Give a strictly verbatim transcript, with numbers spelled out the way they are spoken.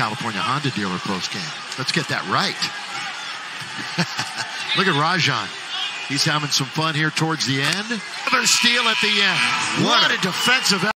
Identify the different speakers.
Speaker 1: California Honda dealer postgame. Let's get that right. Look at Rajon. He's having some fun here towards the end. Another steal at the end. What a defensive